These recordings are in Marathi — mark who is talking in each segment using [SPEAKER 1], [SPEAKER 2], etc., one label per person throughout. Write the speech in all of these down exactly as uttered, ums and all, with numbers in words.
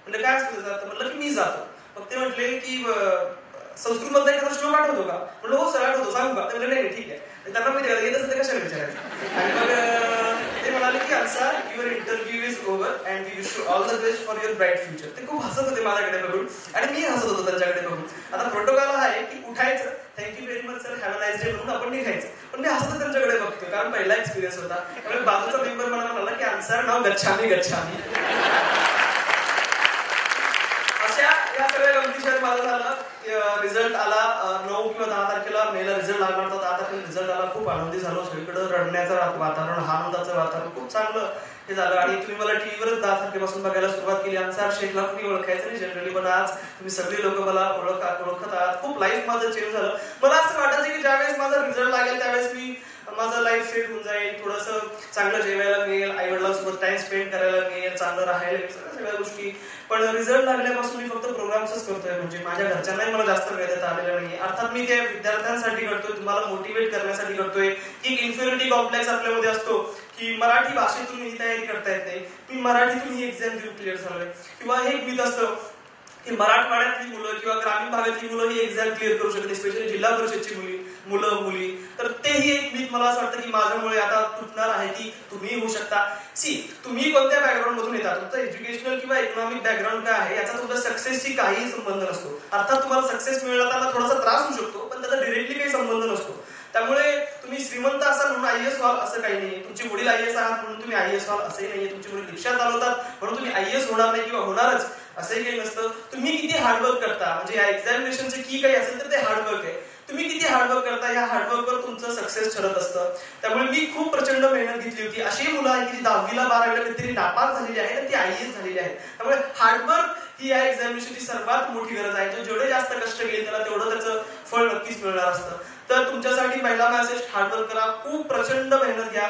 [SPEAKER 1] म्हणजे काय असतं त्याचं? म्हटलं की मी जातो. मग ते म्हटले की संस्कृत मधला एखादा श्लोक आठवतो का? म्हणलं हो सर आठवतो, सांगू का? ते म्हणले नाही ठीक आहे. त्यांना माहिती येत असेल तर कशाला विचारायचं. आणि मग ते म्हणाले की अन्सा your interview is over and we wish you all the best for your bright future. ते खूप हसत होते माझ्याकडे बघून आणि मी हसत होतो त्यांच्याकडे बघून. आता प्रोटोकॉल आहे की उठायचं, thank you very much sir, have a nice day म्हणून आपण निघायचं. पण मी हसत त्यांच्याकडे बघतोय कारण पहिला एक्सपिरियन्स होता. त्यामुळे बाजूचा मेंबर मला म्हणाला की अन्सा नाव गच्छामी गच्छामी. अशा या सगळ्या गमतीशीर माझा झाला. रिझल्ट आला नऊ किंवा दहा तारखेला मेला रिझल्ट लागला होता. दहा तारखेला रिझल्ट आला. खूप आनंदी झालो. सगळीकडे रडण्याचं वातावरण, आनंदाचं वातावरण खूप चांगलं हे झालं. आणि तुम्ही मला टीव्हीवरच दहा तारखेपासून बघायला सुरुवात केली. अन्सार शेखला कुणी ओळखायचं नाही जनरली, पण आज तुम्ही सगळे लोक मला ओळख ओळखत आहात. खूप लाईफ माझं चेंज झालं. मला असं वाटायचं की ज्यावेळेस माझा रिझल्ट लागेल त्यावेळेस मी माझं लाईफ सेट होऊन जाईल, थोडंसं चांगलं जेवायला मिळेल, आई वडिलांसोबत टाइम स्पेंड करायला मिळेल, चांगलं राहायला मिळेल, सगळ्या सगळ्या गोष्टी. पण रिझल्ट लागल्यापासून मी फक्त प्रोग्राम्सच करतोय. म्हणजे माझ्या घरच्यांनाही मला जास्त वेळ देता आलेला नाही. अर्थात मी त्या विद्यार्थ्यांसाठी करतोय, तुम्हाला मोटिवेट करण्यासाठी करतोय. की इन्फिनिटी कॉम्प्लेक्स आपल्यामध्ये असतो की मराठी भाषेतून ही तयारी करता येत नाही, मी मराठीतून ही एक्झाम देऊन क्लिअर झालोय. किंवा हे एक मिथ असतं की मराठवाड्यातली मुलं किंवा ग्रामीण भागातली मुलं ही एक्झाम क्लिअर करू शकत नाही, स्पेशली जिल्हा परिषदची मुली मुलं मुली. तर तेही एक मिथ मला असं वाटतं की माझ्यामुळे आता तुटणार आहे की तुम्ही होऊ शकता. सी, तुम्ही कोणत्या बॅकग्राऊंड मधून येता, तुमचं एज्युकेशनल किंवा इकॉनॉमिक बॅकग्राऊंड काय आहे याचा तुमच्या सक्सेसशी काही संबंध नसतो. अर्थात तुम्हाला सक्सेस मिळताना थोडासा त्रास होऊ शकतो, पण त्याचा डिरेक्टली काही संबंध नसतो. त्यामुळे तुम्ही श्रीमंत असाल म्हणून आय एस व्हाल असं काही नाहीये. तुमचे वडील आय एस आहात म्हणून तुम्ही आय एस व्हाल असंही नाहीये. तुमचे वडील रिक्षा चालवतात म्हणून तुम्ही आय एस होणार नाही किंवा होणारच असंही काही नसतं. तुम्ही किती हार्डवर्क करता, म्हणजे या एक्झामिनेशनचे की काही असेल तर ते हार्डवर्क आहे. तुम्ही किती हार्डवर्क करता, या हार्डवर्कवर तुमचं सक्सेस ठरत असतं. त्यामुळे मी खूप प्रचंड मेहनत घेतली होती. अशी मुलं आहेत की दहावीला बारावीला कधीतरी नापास झालेली आहे आणि ती आय एस झालेली आहे. त्यामुळे हार्डवर्क ही या एक्झामिनेशनची सर्वात मोठी गरज आहे. जो जेवढे जास्त कष्ट घेईल त्याला तेवढं त्याचं फळ नक्कीच मिळणार असतं. तर तुमच्यासाठी पहिला मेसेज, हार्डवर्क करा, खूप प्रचंड मेहनत घ्या,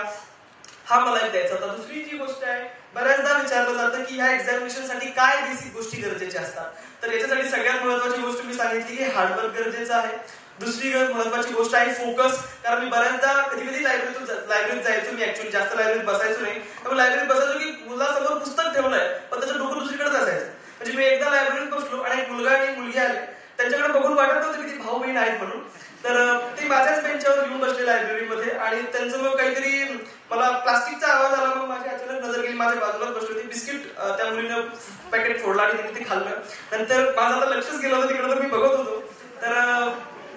[SPEAKER 1] हा मला एक द्यायचा होता. दुसरी जी गोष्ट आहे, बऱ्याचदा विचारलं जातं की ह्या एक्झामिनेशनसाठी काय बेसिक गोष्टी गरजेच्या असतात. तर याच्यासाठी सगळ्यात महत्वाची गोष्ट मी सांगितली की हार्डवर्क गरजेचं आहे. दुसरी महत्वाची गोष्ट आहे फोकस. कारण मी बऱ्याचदा कधी कधी लायब्ररीतून लायब्ररीत जायचो, मी ऍक्च्युअली जास्त लायब्ररीत बसायचो नाही. त्यामुळे लायब्ररीत बसायचो की मुलासमोर पुस्तक ठेवलंय पण त्याचं डोकं दुसरीकडेच असायचं. म्हणजे मी एकदा लायब्ररीत बसलो आणि एक मुलगा आणि मुलगी आले, त्यांच्याकडे बघून वाटत नव्हतं की ती भाऊ बहीण आहेत म्हणून. तर ते माझ्याच बेंचवर येऊन बसले लायब्ररीमध्ये आणि त्यांचं मग काहीतरी मला प्लास्टिकचा आवाज आला. मग माझी अचानक नजर गेली, माझ्या बाजूला बसली होती, बिस्किट त्या मुलीनं पॅकेट फोडला आणि तिने ते खाल्लं. नंतर माझं आता लक्षच गेलं होतं तिकडे, तर मी बघत होतो. तर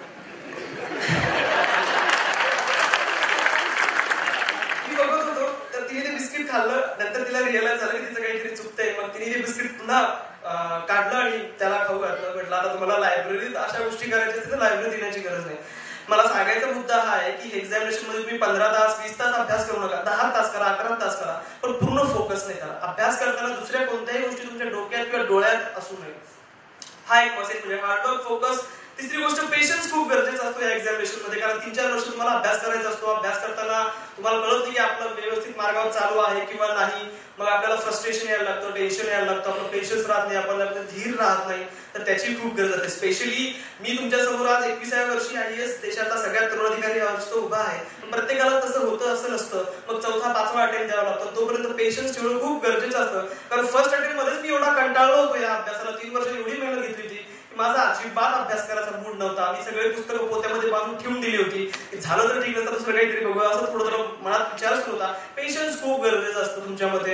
[SPEAKER 1] मी बघत होतो तर तिने ते बिस्किट खाल्लं. नंतर तिला रिअलाइज झालं की तिचं काहीतरी चुकतंय. मग तिने ते बिस्किट पुन्हा काढलं आणि त्याला खाऊ घातलं. म्हटलं आता तुम्हाला लायब्ररीत अशा गोष्टी करायच्या असतील तर लायब्ररी देण्याची गरज नाही. मला सांगायचा मुद्दा हा आहे की एक्झामिनेशन मध्ये तुम्ही पंधरा तास वीस तास अभ्यास करू नका, दहा तास करा, अकरा तास करा, पण पूर्ण फोकस नाही करा. अभ्यास करताना दुसऱ्या कोणत्याही गोष्टी तुमच्या डोक्यात किंवा डोळ्यात असू नये. हा एक मेसेज म्हणजे हार्डवर्क, फोकस. तिसरी गोष्ट, पेशन्स खूप गरजेचा असतो या एक्झामिनेशन मध्ये. कारण तीन चार वर्ष तुम्हाला अभ्यास करायचा असतो. अभ्यास करताना तुम्हाला कळत नाही की आपलं व्यवस्थित मार्गावर चालू आहे किंवा नाही. मग आपल्याला फ्रस्ट्रेशन यायला लागतं, टेन्शन यायला लागतं, आपलं पेशन्स राहत नाही, आपल्याला धीर राहत नाही. तर त्याची खूप गरज असते. स्पेशली मी तुमच्या समोर आज एकविसाव्या वर्षी आय ए एस देशातला सगळ्यात तरुण अधिकारी यावर्षी उभा आहे. पण प्रत्येकाला तसं होतं असं नसतं. मग चौथा पाचवा अटेम्प्ट द्यावा लागतो. तोपर्यंत पेशन्स ठेवणं खूप गरजेचं असतं. कारण फर्स्ट अटेम्प्ट मध्येच मी एवढा कंटाळलो होतो या अभ्यासाला. तीन वर्ष एवढी मेहनत घेतली होती की माझा अजिबात अभ्यास करायचा मूड नव्हता. मी सगळे पुस्तकं पोत्यामध्ये बांधून ठेवून दिली होती. झालं तर ठीक नसतं, दुसरं काहीतरी बघू असं थोडं थोडं मनात विचारच होता. पेशन्स खूप गरजेचं असतं तुमच्यामध्ये.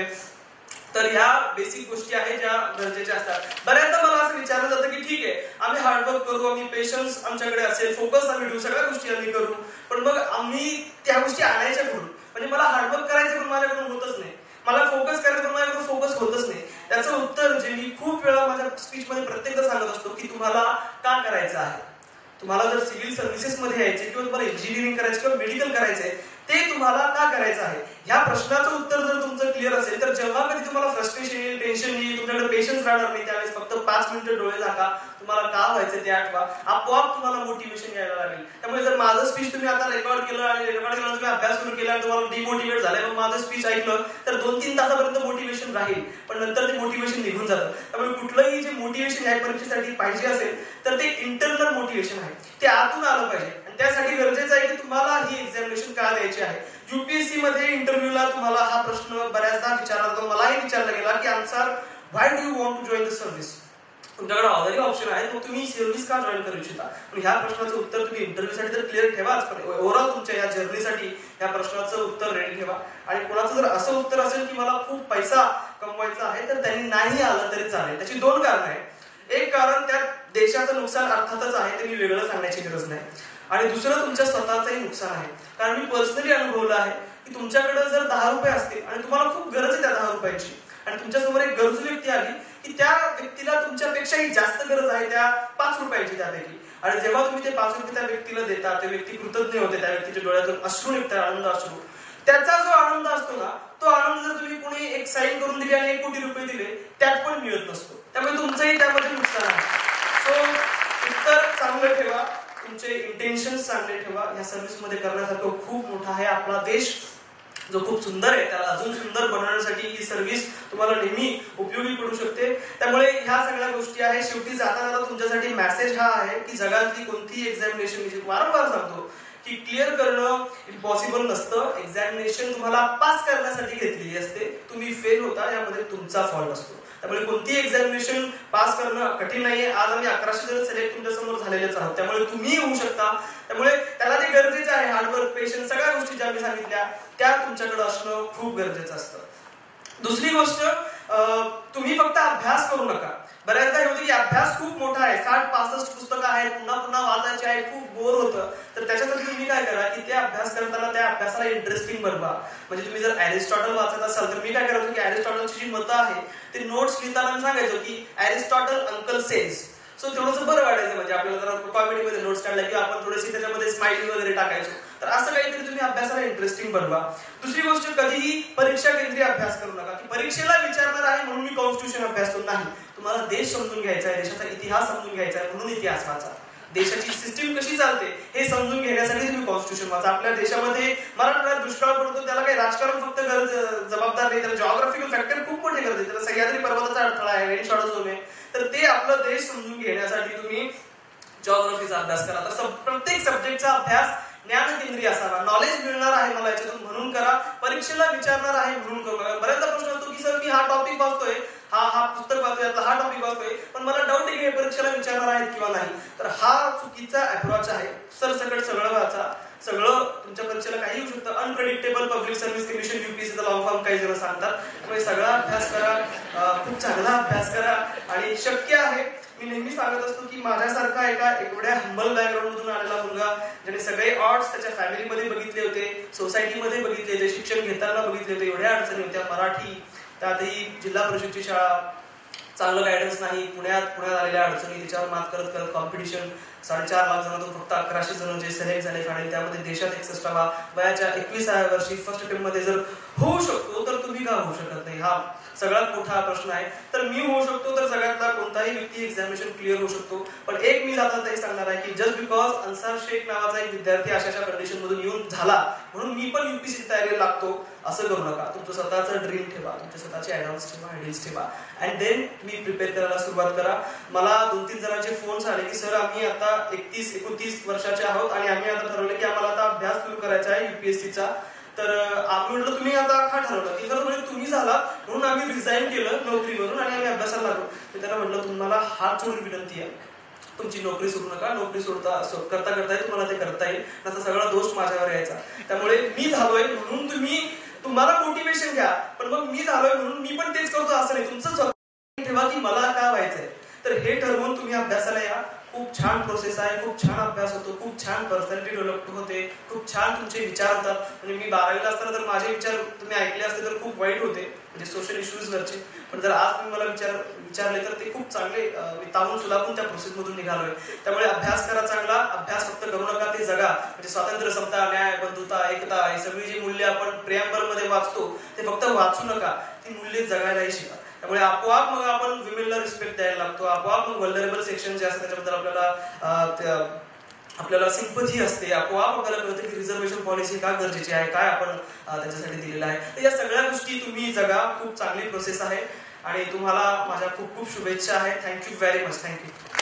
[SPEAKER 1] तर ह्या बेसिक गोष्टी आहेत ज्या गरजेच्या असतात. बऱ्याचदा मला असं विचारलं जातं की ठीक आहे आम्ही हार्डवर्क करू, आम्ही पेशन्स आमच्याकडे असेल, फोकस आम्ही ठेवू, सगळ्या गोष्टी आम्ही करू, पण मग आम्ही त्या गोष्टी आणायच्या करून. म्हणजे मला हार्डवर्क करायचं पण माझ्याकडून होतच नाही, मला फोकस करायचं पण माझ्याकडून फोकस होतच नाही. त्याचं उत्तर जे मी खूप वेळा माझ्या स्पीच मध्ये प्रत्येकदा सांगत असतो की तुम्हाला का करायचं आहे. तुम्हाला जर सिव्हिल सर्व्हिसेस मध्ये यायचे किंवा तुम्हाला इंजिनिअरिंग करायचं किंवा मेडिकल करायचंय, ते तुम्हाला का करायचं आहे. ह्या प्रश्नाचं उत्तर जर तुमचं क्लिअर असेल तर जेव्हा कधी तुम्हाला फ्रस्ट्रेशन येईल, टेन्शन येईल, तुमच्याकडे पेशन्स राहणार नाही, त्यावेळेस फक्त पाच मिनिटं डोळे झाका, तुम्हाला का व्हायचं ते आठवा, आपोआप तुम्हाला मोटिवेशन यायला लागेल. त्यामुळे जर माझं स्पीच तुम्ही आता रेकॉर्ड केलं आणि रेकॉर्ड केलं तुम्ही अभ्यास सुरू केला आणि तुम्हाला डिमोटिवेट झालाय, मग माझं स्पीच ऐकलं तर दोन तीन तासापर्यंत मोटिवेशन राहील, पण नंतर ते मोटिवेशन निघून जातं. त्यामुळे कुठलंही जे मोटिवेशन या परीक्षेसाठी पाहिजे असेल तर ते इंटरनल मोटिवेशन आहे, ते आतून आलं पाहिजे. आणि त्यासाठी गरजेचं आहे की तुम्हाला ही एक्झामिनेशन का द्यायची आहे. युपीएससी मध्ये इंटरव्ह्यूला तुम्हाला हा प्रश्न बऱ्याचदा विचारला जातो, मलाही विचारला गेला की अन्सार why do you want to join the service, तुमच्याकडे ऑलरेडी ऑप्शन आहे, मग तुम्ही सर्व्हिस का जॉईन करू इच्छिता. पण ह्या प्रश्नाचं उत्तर तुम्ही इंटरव्ह्यूसाठी तर क्लिअर ठेवाच, पण ओव्हरऑल तुमच्या या जर्नीसाठी या प्रश्नाचं उत्तर रेडी ठेवा. आणि कोणाचं जर असं उत्तर असेल की मला खूप पैसा कमवायचा आहे, तर त्यांनी नाही आलं तरी चालेल. त्याची दोन कारण आहेत. एक कारण त्या देशाचं नुकसान अर्थातच आहे, ते मी वेगळं सांगण्याची गरज नाही. आणि दुसरं तुमच्या स्वतःचंही नुकसान आहे. कारण मी पर्सनली अनुभवलं आहे की तुमच्याकडे जर दहा रुपये असतील आणि तुम्हाला खूप गरज आहे त्या दहा रुपयाची, आणि तुमच्यासमोर एक गरजू व्यक्ती आली की त्या व्यक्तीला तुमच्यापेक्षाही जास्त गरज आहे त्या पाच रुपयाची त्यापैकी, आणि जेव्हा तुम्ही ते पाच रुपये त्या व्यक्तीला देता, त्या व्यक्ती कृतज्ञ होते, त्या व्यक्तीच्या डोळ्यातून अश्रू निघतात, आनंद अश्रू, त्याचा जो आनंद असतो ना, तो आनंद जर तुम्ही कोणी एक साईन करून दिली आणि एक कोटी रुपये दिले त्यात पण मिळत नसतो. त्यामुळे तुमचंही त्यामध्ये नुकसान आहे. सो उत्तर चांगलं ठेवा, तुमचे इंटेन्शन चांगले ठेवा. या सर्व्हिस मध्ये करण्यासारखं खूप मोठा आहे. आपला देश जो खूप सुंदर आहे त्याला अजून सुंदर बनवण्यासाठी ही सर्व्हिस तुम्हाला नेहमी उपयोगी पडू शकते. त्यामुळे ह्या सगळ्या गोष्टी आहेत. शेवटी जाताना तुमच्यासाठी मेसेज हा आहे की जगातली कोणतीही एक्झामिनेशन, मी वारंवार सांगतो की क्लिअर करणं इम्पॉसिबल नसतं. एक्झामिनेशन तुम्हाला पास करण्यासाठी घेतलेली असते, तुम्ही फेल होता यामध्ये तुमचा फॉल्ट असतो. त्यामुळे कोणतीही एक्झामिनेशन पास करणं कठीण नाहीये. आज आम्ही अकराशे जण सिलेक्ट तुमच्या समोर झालेलेच आहोत, त्यामुळे तुम्ही होऊ शकता. त्यामुळे त्याला ते गरजेचं आहे. हार्डवर्क, पेशन्स, सगळ्या गोष्टी ज्या मी सांगितल्या त्या तुमच्याकडे असणं खूप गरजेचं असतं. दुसरी गोष्ट, तुम्ही फक्त अभ्यास करू नका. बऱ्याचदा हे होतं की अभ्यास खूप मोठा आहे, साठ पासष्ट पुस्तकं आहेत, पुन्हा पुन्हा वाचायचे आहे, खूप बोर होतं. तर त्याच्यासाठी तुम्ही काय करा की ते अभ्यास करताना त्या अभ्यासाला इंटरेस्टिंग बनवा. म्हणजे तुम्ही जर अरिस्टॉटल वाचत असाल तर मी काय करायचो की अरिस्टॉटलची जी मतं आहे ते नोट्स लिहिताना मी सांगायचो की अरिस्टॉटल अंकल सेज. सो थोडंसं बरं वाटायचं, म्हणजे आपल्याला जरा कॉमेडीमध्ये नोट्स काढल्या किंवा आपण थोडीशी त्याच्यामध्ये स्माइली वगैरे टाकायचो. तर असं काहीतरी तुम्ही अभ्यासाला इंटरेस्टिंग बनवा. दुसरी गोष्ट, कधीही परीक्षा केंद्रीय अभ्यास करू नका की परीक्षेला विचारणार आहे म्हणून मी कॉन्स्टिट्यूशन अभ्यासतो. नाही, तुम्हाला देश समजून घ्यायचा आहे, देशाचा इतिहास समजून घ्यायचा आहे म्हणून इतिहास वाचा. देशाची सिस्टीम कशी चालते हे समजून घेण्यासाठी तुम्ही कॉन्स्टिट्यूशन वाचा. आपल्या देशामध्ये मराठवाड्यात दुष्काळ पडतो, त्याला काही राजकारण फक्त गरज जबाबदार नाही, त्याला जॉग्राफिकल फॅक्टर खूप मोठे गरज आहे. त्याला सह्याद्री पर्वताचा अडथळा आहे, रेन शॉर्ट झोन आहे. तर ते आपलं देश समजून घेण्यासाठी तुम्ही जॉग्राफीचा अभ्यास करा. तर प्रत्येक सब्जेक्टचा अभ्यास ज्ञान केंद्रीय असावा. नॉलेज मिळणार आहे मला याच्यातून म्हणून करा, परीक्षेला विचारणार आहे म्हणून करू. बऱ्याचदा प्रश्न असतो की सर मी हा टॉपिक वाचतोय, हा हा पुस्तक वाचतोय, हा टॉपिक वाचतोय, पण मला डाऊट आहे की हे परीक्षेला विचारणार आहेत किंवा नाही. तर हा चुकीचा अप्रोच आहे. सरसकट सगळं वाचा, सगळं तुमच्या परीक्षेला काही येऊ शकतं. अनप्रेडिक्टेबल पब्लिक सर्व्हिस कमिशन, युपीएससीचा लॉंग फॉर्म काही जण सांगतात. त्यामुळे सगळा अभ्यास करा, खूप चांगला अभ्यास करा. आणि शक्य आहे, मी नेहमी सांगत असतो की माझ्यासारखा एका एवढ्या हंबल बॅकग्राऊंड मधून आलेला मुलगा, ज्याने सगळे ऑड्स त्याच्या फॅमिलीमध्ये बघितले होते, सोसायटीमध्ये बघितले होते, शिक्षण घेताना बघितले होते, एवढ्या अडचणी होत्या. मराठी, त्यातही जिल्हा परिषदची शाळा, चांगलं गायडन्स नाही, पुण्यात पुण्यात आलेल्या अडचणी, त्याच्यावर मात करत करत कॉम्पिटिशन, साडेचार लाख जणांतून फक्त अकराशे जण जे सिलेक्ट झाले फायनल, त्यामध्ये देशात एकसष्टावा वयाच्या एकविसाव्या वर्षी फर्स्ट अटेम्प्ट मध्ये जर होऊ शकतो तर तुम्ही का होऊ शकत नाही, हा सगळ्यात मोठा प्रश्न आहे. तर मी होऊ शकतो तर सगळ्यातला कोणताही व्यक्ती एक्झामिनेशन क्लिअर होऊ शकतो. पण एक मी जाता हे सांगणार आहे की जस्ट बिकॉज अन्सार शेख नावाचा एक विद्यार्थी अशाच्या कंडिशन मधून येऊन झाला म्हणून मी पण युपीएससी तयारीला लागतो असं करू नका. तुमचं स्वतःचं ड्रीम ठेवा, तुमचे स्वतःचे ॲडव्हान्स ठेवा, आयडियाज ठेवा, अँड देन मी प्रिपेअर करायला सुरुवात करा. मला दोन तीन जणांचे फोन्स आले की सर आम्ही आता एकतीस एकोणतीस वर्षाचे आहोत आणि आम्ही आता ठरवलं की आम्हाला आता अभ्यास सुरू करायचा आहे युपीएससीचा. तर आम्ही म्हटलं तुम्ही आता का ठरवलं की खरं म्हणजे तुम्ही झाला म्हणून आम्ही रिझाईन केलं नोकरीवरून आणि आम्ही अभ्यासाला लागलो. मी त्यांना म्हटलं तुम्हाला हात जोडून विनंती आहे, तुमची नोकरी सोडू नका. नोकरी सोडता करता करता तुम्हाला ते करता येईल, त्याचा सगळा दोष माझ्यावर यायचा. त्यामुळे मी झालोय म्हणून तुम्ही तुम्हाला मोटिवेशन घ्या, पण मग मी झालोय म्हणून मी पण तेच करतो असं नाही. तुमचं ठेवा की मला काय व्हायचंय. तर हे ठरवून तुम्ही अभ्यासाला या. खूप छान प्रोसेस आहे, खूप छान अभ्यास होतो, खूप छान पर्सनॅलिटी डेव्हलप होते, खूप छान तुमचे विचार होतात. म्हणजे मी बारावीला असताना तर माझे विचार तुम्ही ऐकले असते तर खूप वाईट होते, म्हणजे सोशल इश्यूज वरचे. पण जर आज तुम्ही मला विचार विचारले तर ते खूप चांगले, मी तावून सुलापून त्या प्रोसेस मधून निघालोय. त्यामुळे अभ्यास करा चांगला, अभ्यास फक्त करू नका, ते जगा. म्हणजे स्वातंत्र्य, समता, न्याय, बंधुता, एकता, ही सगळी जी मूल्य आपण प्रियांबल मध्ये वाचतो ते फक्त वाचू नका, ती मूल्ये जगायलाही शिका. त्यामुळे आपोआप मग आपण विमेनला रिस्पेक्ट द्यायला लागतो, आपोआप मग व्हल्नरेबल सेक्शन जे असतं त्याच्याबद्दल आपल्याला आपल्याला सिंपथी असते, आपोआप आपल्याला कळतं की रिझर्वेशन पॉलिसी का गरजेची आहे, काय आपण त्याच्यासाठी दिलेलं आहे. तर या सगळ्या गोष्टी तुम्ही जगा, खूप चांगली प्रोसेस आहे आणि तुम्हाला माझ्या खूप खूप शुभेच्छा आहे. Thank you very much. थँक्यू.